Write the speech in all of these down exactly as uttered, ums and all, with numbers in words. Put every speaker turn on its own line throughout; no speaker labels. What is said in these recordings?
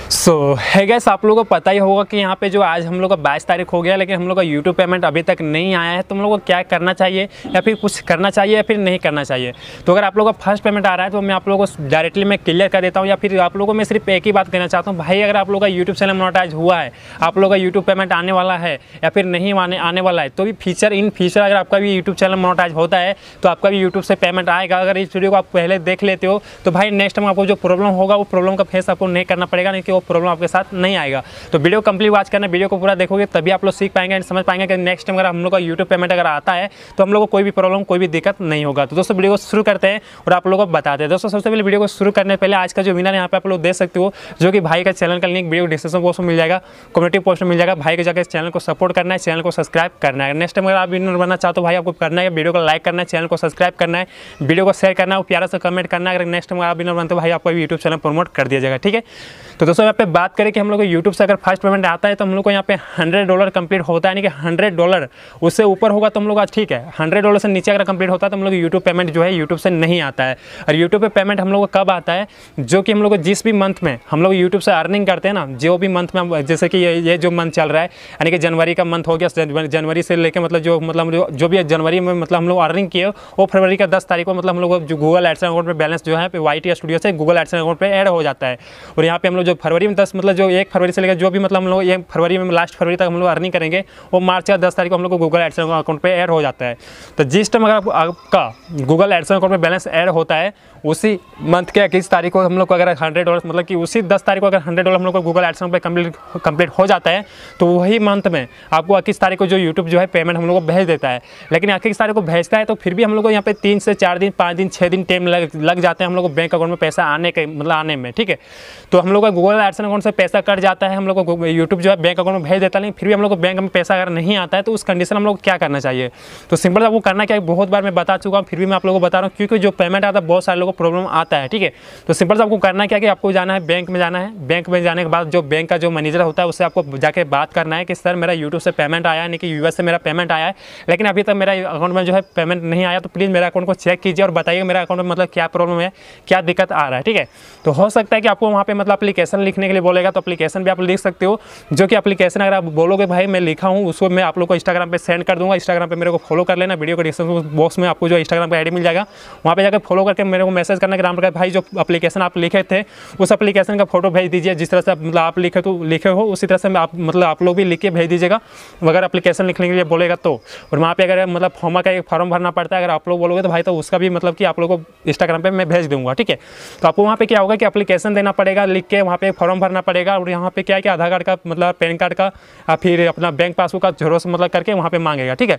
सो है गैस, आप लोगों को पता ही होगा कि यहाँ पे जो आज हम लोग का बाईस तारीख हो गया, लेकिन हम लोग का यूट्यूब पेमेंट अभी तक नहीं आया है। तो हम लोग को क्या करना चाहिए, या फिर कुछ करना चाहिए या फिर नहीं करना चाहिए। तो अगर आप लोगों का फर्स्ट पेमेंट आ रहा है तो मैं आप लोगों को डायरेक्टली मैं क्लियर कर देता हूँ, या फिर आप लोगों को मैं सिर्फ एक ही बात कहना चाहता हूँ, भाई अगर आप लोग का यूट्यूब चैनल मोनेटाइज हुआ है, आप लोग का यूट्यूब पेमेंट आने वाला है या फिर नहीं आने आने वाला है, तो भी फीचर इन फ्यूचर अगर आपका भी यूट्यूब चैनल मोनेटाइज होता है तो आपका भी यूट्यूब से पेमेंट आएगा। अगर इस वीडियो को आप पहले देख लेते हो तो भाई नेक्स्ट टाइम आपको जो प्रॉब्लम होगा वो प्रॉब्लम का फेस आपको नहीं करना पड़ेगा, नहीं कि वो प्रॉब्लम आपके साथ नहीं आएगा। तो वीडियो कंप्लीट वॉच करना, वीडियो को पूरा देखोगे तभी आप लोग सीख पाएंगे एंड समझ पाएंगे कि नेक्स्ट टाइम अगर हम लोग का यूट्यूब पेमेंट अगर आता है तो हम लोग को कोई भी प्रॉब्लम कोई भी दिक्कत नहीं होगा। तो दोस्तों वीडियो को शुरू करते हैं और आप लोगों को बताते हैं। दोस्तों सबसे पहले वीडियो को शुरू करने पहले आज का जो विनर यहाँ पे आप लोग देख सकते हो, जो कि भाई का चैनल का लिंक वीडियो डिस्क्रिप्शन बॉक्स में मिल जाएगा, कम्युनिटी पोस्ट में मिल जाएगा। भाई के जाकर इस चैनल को सपोर्ट करना है, चैनल को सब्सक्राइब करना है। नेक्स्ट टाइम अगर आप विनर बनना चाहते हो भाई आपको करना है वीडियो को लाइक करना है, चैनल को सब्सक्राइब करना है, वीडियो को शेयर करना है, प्यारा सा कमेंट करना है। अगर नेक्स्ट टाइम आप विनर बनते हो भाई आपको यूट्यूब चैनल प्रमोट कर दिया जाएगा, ठीक है। तो दोस्तों यहाँ पे बात करें कि हम लोग को यूट्यूब से अगर फर्स्ट पेमेंट आता है तो हम लोग को यहाँ पे हंड्रेड डॉलर कंप्लीट होता है, यानी कि हंड्रेड डॉलर उससे ऊपर होगा तो हम लोग आज ठीक है, हंड्रेड डॉलर से नीचे अगर कंप्लीट होता है तो हम लोग यूट्यूब पेमेंट जो है यूट्यूब से नहीं आता है। और यूट्यूब पे पेमेंट हम लोग को कब आता है, जो कि हम लोग को जिस भी मंथ में हम लोग यूट्यूब से अर्निंग करते हैं ना, जो भी मंथ में, जैसे कि ये ये जो मंथ चल रहा है यानी कि जनवरी का मंथ हो गया, जनवरी से लेकर मतलब जो मतलब जो, जो भी जनवरी में मतलब हम लोग अर्निंग किए वो फरवरी का दस तारीख को मतलब हम लोग जो गूगल एडसेंस अकाउंट में बैलेंस जो है वाई टी स्टूडियो से गूगल एडसेंस अकाउंट पे ऐड हो जाता है। और यहाँ पे हम लोग जो फरवरी में दस मतलब जो एक फरवरी से लेकर जो भी मतलब हम लोग एक फरवरी में लास्ट फरवरी तक हम लोग अर्निंग करेंगे वो मार्च या दस तारीख को हम लोग को गूगल एडसेंस अकाउंट पे ऐड हो जाता है। तो जिस टाइम अगर आपका गूगल एडसेंस अकाउंट में बैलेंस ऐड होता है उसी मंथ के इक्कीस तारीख को हम लोग को अगर हंड्रेड डॉलर मतलब कि उसी दस तारीख को अगर हंड्रेड डॉलर हम लोग को गूगल एडसेंस पे कंप्लीट कंप्लीट हो जाता है तो वही मंथ में आपको इक्कीस तारीख को जो यूट्यूब जो है पेमेंट हम लोग को भेज देता है। लेकिन इक्कीस तारीख को भेजता है तो फिर भी हम लोग को यहाँ पे तीन से चार दिन पाँच दिन छः दिन टाइम लग लग जाते हैं हम लोग को बैंक अकाउंट में पैसा आने के मतलब आने में, ठीक है। तो हम लोग का गूगल एडसेंस अकाउंट से पैसा कट जाता है, हम लोग को यूट्यूब जो है बैंक अकाउंट में भेज देता है, लेकिन फिर भी हम लोग को बैंक में पैसा अगर नहीं आता है तो उस कंडीशन हम लोग को क्या करना चाहिए। तो सिंपल आपको करना क्या है, बहुत बार मैं बता चुका हूँ, फिर भी मैं आप लोगों को बता रहा हूँ, क्योंकि जो पेमेंट आता है बहुत सारे लोगों को प्रॉब्लम आता है, ठीक है। तो सिंपल से आपको करना क्या है कि आपको जाना है बैंक में जाना है, बैंक में जाने के बाद जो बैंक का जो मैनेजर होता है उससे आपको जाके बात करना है कि सर मेरा यूट्यूब से पेमेंट आया है, नहीं कि यूएस से मेरा पेमेंट आया है लेकिन अभी तक मेरा अकाउंट में जो है पेमेंट नहीं आया, तो प्लीज़ मेरा अकाउंट को चेक कीजिए और बताइए मेरा अकाउंट में मतलब क्या प्रॉब्लम है, क्या दिक्कत आ रहा है, ठीक है। तो हो सकता है कि आपको वहाँ पे मतलब एप्लीकेशन लिखने के लिए बोलेगा, तो एप्लीकेशन भी आप लिख सकते हो, जो कि एप्लीकेशन अगर आप बोलोगे भाई मैं लिखा हूँ उसको मैं आप लोग को इंस्टाग्राम पे सेंड कर दूँगा। इंस्टाग्राम पे मेरे को फॉलो कर लेना, वीडियो को डिस्क्रिप्शन बॉक्स में आपको जो इंस्टाग्राम पर आईडी मिल जाएगा, वहाँ पे जाकर फॉलो करके मेरे को मैसेज करना कि राम प्रकाश भाई जो एप्लीकेशन आप लिखे थे उस एप्लीकेशन का फोटो भेज दीजिए, जिस तरह से मतलब आप लिखे तो लिखे हो उसी तरह से आप मतलब आप लोग भी लिख के भेज दीजिएगा अगर एप्लीकेशन लिखने के लिए बोलेगा तो। और वहाँ पे अगर मतलब फॉर्म का एक फॉर्म भरना पड़ता है, अगर आप लोग बोलोगे तो भाई तो उसका भी मतलब कि आप लोग को इंस्टाग्राम पे मैं भेज दूंगा, ठीक है। तो आपको वहाँ पे क्या होगा कि एप्लीकेशन देना पड़ेगा लिख के, वहाँ पे फॉर्म भरना पड़ेगा और यहाँ पे क्या है कि आधार कार्ड का मतलब पैन कार्ड का या फिर अपना बैंक पासबुक का जेरोक्स मतलब करके वहाँ पे मांगेगा, ठीक है।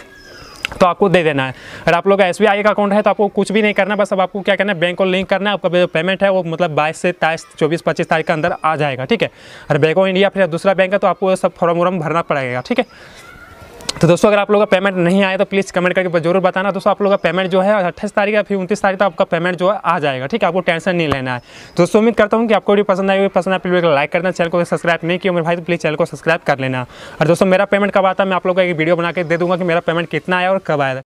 तो आपको दे देना है। अगर आप लोग का एस बी आई का अकाउंट है तो आपको कुछ भी नहीं करना, बस अब आपको क्या करना है बैंक को लिंक करना है, आपका जो पेमेंट है वो मतलब बाईस से तेईस चौबीस पच्चीस तारीख के अंदर आ जाएगा, ठीक है। और बैंक ऑफ इंडिया फिर दूसरा बैंक है तो आपको सब फॉर्म वॉर्म भरना पड़ेगा, ठीक है। तो दोस्तों अगर आप लोगों का पेमेंट नहीं आया तो प्लीज़ कमेंट करके जरूर बताना। दोस्तों आप लोगों का पेमेंट जो है अट्ठाईस तारीख या फिर उनतीस तारीख तक आपका पेमेंट जो है आ जाएगा, ठीक है। आपको टेंशन नहीं लेना है। दोस्तों उम्मीद करता हूँ कि आपको भी पसंद आएगी, पसंद आए प्लीज़ लाइक करना, चैनल को सब्सक्राइब नहीं किया मेरे भाई तो प्लीज़ चैनल को सब्सक्राइब कर लेना। और दोस्तों मेरा पेमेंट कब आता है मैं आप लोगों को एक वीडियो बना के दे दूँगा कि मेरा पेमेंट कितना आया और कब आया।